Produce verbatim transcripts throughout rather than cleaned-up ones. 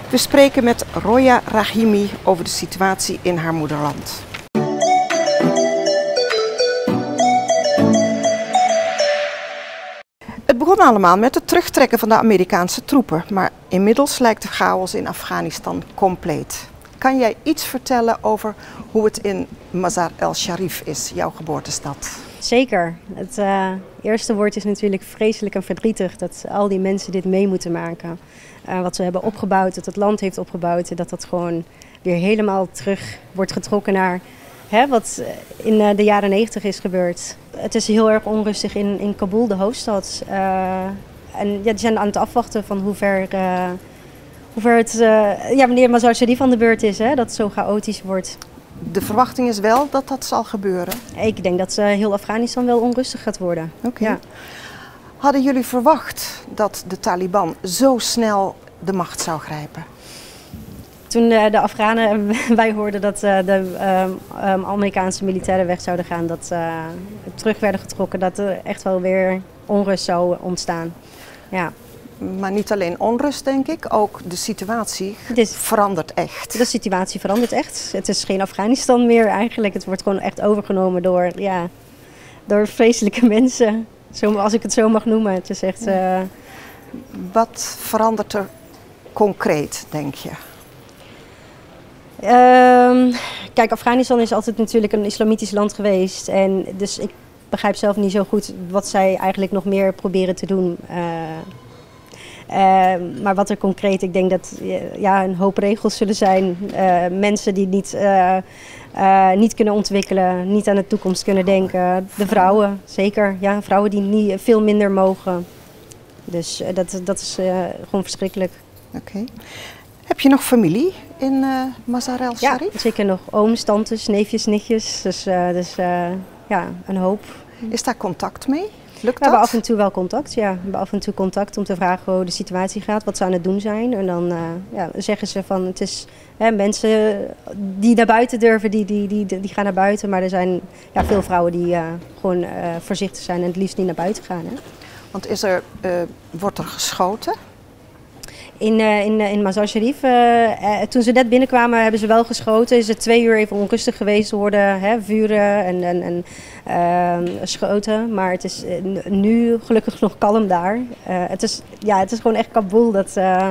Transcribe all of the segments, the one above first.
We spreken met Roya Rahimi over de situatie in haar moederland. Het begon allemaal met het terugtrekken van de Amerikaanse troepen, maar inmiddels lijkt de chaos in Afghanistan compleet. Kan jij iets vertellen over hoe het in Mazar-e-Sharif is, jouw geboortestad? Zeker. Het uh, eerste woord is natuurlijk vreselijk en verdrietig dat al die mensen dit mee moeten maken. Uh, wat ze hebben opgebouwd, dat het land heeft opgebouwd, dat dat gewoon weer helemaal terug wordt getrokken naar hè, wat in uh, de jaren negentig is gebeurd. Het is heel erg onrustig in, in Kabul, de hoofdstad. Uh, en ja, die zijn aan het afwachten van hoe ver, uh, hoe ver het, uh, ja, wanneer Mazar-e-Sharif aan de beurt is, hè, dat het zo chaotisch wordt. De verwachting is wel dat dat zal gebeuren? Ik denk dat uh, heel Afghanistan wel onrustig gaat worden. Okay. Ja. Hadden jullie verwacht dat de Taliban zo snel de macht zou grijpen? Toen uh, de Afghanen wij hoorden dat uh, de uh, um, Amerikaanse militairen weg zouden gaan, dat uh, terug werden getrokken, dat er echt wel weer onrust zou ontstaan. Ja. Maar niet alleen onrust, denk ik, ook de situatie is, verandert echt. De situatie verandert echt. Het is geen Afghanistan meer eigenlijk. Het wordt gewoon echt overgenomen door, ja, door vreselijke mensen. Zo, als ik het zo mag noemen. Het is echt, uh... Wat verandert er concreet, denk je? Uh, kijk, Afghanistan is altijd natuurlijk een islamitisch land geweest. En dus ik begrijp zelf niet zo goed wat zij eigenlijk nog meer proberen te doen. Uh, Uh, maar wat er concreet, ik denk dat ja, een hoop regels zullen zijn. Uh, mensen die niet, uh, uh, niet kunnen ontwikkelen, niet aan de toekomst kunnen denken. De vrouwen, zeker. Ja, vrouwen die niet, veel minder mogen. Dus uh, dat, dat is uh, gewoon verschrikkelijk. Oké. Okay. Heb je nog familie in uh, Mazar-e-Sharif? Ja, zeker nog ooms, tantes, neefjes, nichtjes. Dus, uh, dus uh, ja, een hoop. Is daar contact mee? Lukt we hebben dat? af en toe wel contact, ja. We hebben af en toe contact om te vragen hoe de situatie gaat, wat ze aan het doen zijn. En dan uh, ja, zeggen ze van, het is hè, mensen die naar buiten durven, die, die, die, die gaan naar buiten. Maar er zijn ja, veel vrouwen die uh, gewoon uh, voorzichtig zijn en het liefst niet naar buiten gaan. Hè. Want is er, uh, wordt er geschoten? In, uh, in, uh, in Mazar-e-Sharif, uh, uh, toen ze net binnenkwamen, hebben ze wel geschoten. Is het twee uur even onrustig geweest worden, hè, vuren en, en, en uh, schoten. Maar het is uh, nu gelukkig nog kalm daar. Uh, het, is, ja, het is gewoon echt Kabul dat uh,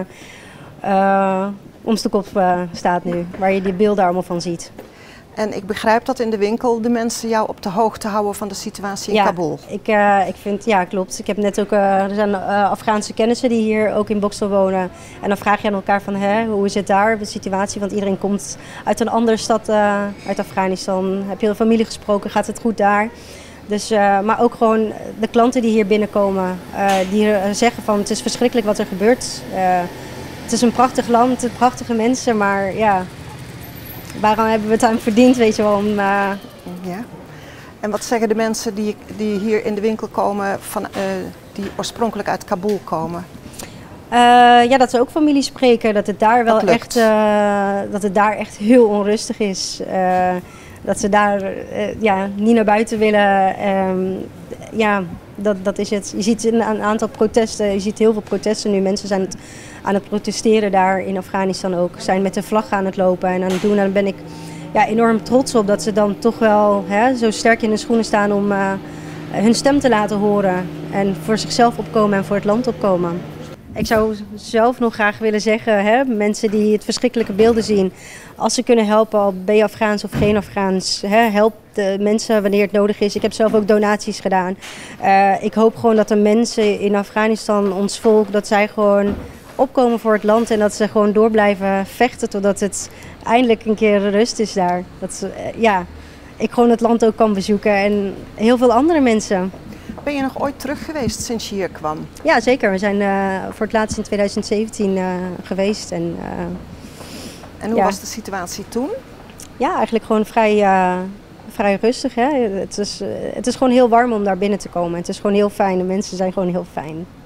uh, ons de kop uh, staat nu, waar je die beelden allemaal van ziet. En ik begrijp dat in de winkel de mensen jou op de hoogte houden van de situatie in ja, Kabul. Ik, uh, ik vind, ja, klopt. Ik heb net ook, uh, er zijn uh, Afghaanse kennissen die hier ook in Bokstel wonen. En dan vraag je aan elkaar van, hè, hoe is het daar, de situatie? Want iedereen komt uit een andere stad uh, uit Afghanistan. Heb je een familie gesproken, gaat het goed daar? Dus, uh, maar ook gewoon de klanten die hier binnenkomen, uh, die zeggen van, het is verschrikkelijk wat er gebeurt. Uh, het is een prachtig land, prachtige mensen, maar ja... Waarom hebben we het aan verdiend, weet je wel? Om, uh... ja. En wat zeggen de mensen die, die hier in de winkel komen, van, uh, die oorspronkelijk uit Kabul komen? Uh, ja, dat ze ook familie spreken, dat het daar wel echt, uh, dat het daar echt heel onrustig is. Uh, dat ze daar uh, ja, niet naar buiten willen. Um, ja, dat, dat is het. Je ziet een, een aantal protesten, je ziet heel veel protesten nu. Mensen zijn het, aan het protesteren daar in Afghanistan ook. Zijn met de vlag aan het lopen en aan het doen. En daar ben ik ja, enorm trots op dat ze dan toch wel hè, zo sterk in de schoenen staan om uh, hun stem te laten horen. En voor zichzelf opkomen en voor het land opkomen. Ik zou zelf nog graag willen zeggen, hè, mensen die het verschrikkelijke beelden zien, als ze kunnen helpen, al ben je Afghaans of geen Afghaans, hè, help de mensen wanneer het nodig is. Ik heb zelf ook donaties gedaan. Uh, ik hoop gewoon dat de mensen in Afghanistan, ons volk, dat zij gewoon opkomen voor het land en dat ze gewoon door blijven vechten totdat het eindelijk een keer rust is daar. Dat ze, uh, ja, ik gewoon het land ook kan bezoeken en heel veel andere mensen. Ben je nog ooit terug geweest sinds je hier kwam? Ja, zeker. We zijn uh, voor het laatst in twintig zeventien uh, geweest. En, uh, en hoe ja. was de situatie toen? Ja, eigenlijk gewoon vrij, uh, vrij rustig. Hè? Het is, uh, het is gewoon heel warm om daar binnen te komen. Het is gewoon heel fijn. De mensen zijn gewoon heel fijn.